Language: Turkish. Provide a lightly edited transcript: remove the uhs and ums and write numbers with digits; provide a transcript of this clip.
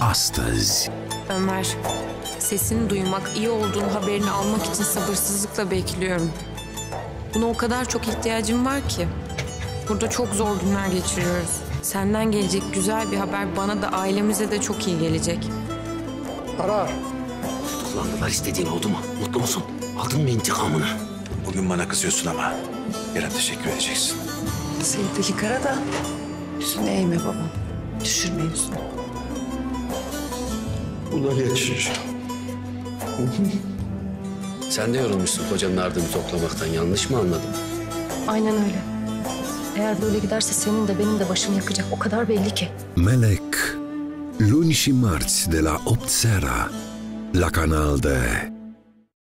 astăzi. Ömer, sesini duymak, iyi olduğun haberini almak için sabırsızlıkla bekliyorum. Buna o kadar çok ihtiyacım var ki. Burada çok zor günler geçiriyoruz. Senden gelecek güzel bir haber bana da ailemize de çok iyi gelecek. Ara. Tutuklandılar, istediğin oldu mu? Mutlu musun? Aldın mı intikamını? Bugün bana kızıyorsun ama yarın teşekkür edeceksin. Sevdeki kara da yüzünü eğme babam. Düşürme yüzünü. Bunlar geçiyor. Sen de yorulmuşsun kocanın ardını toplamaktan. Yanlış mı anladım? Aynen öyle. Eğer böyle giderse senin de benim de başımı yakacak. O kadar belli ki. Melek, luni și marți de la 8 seara la Canal D.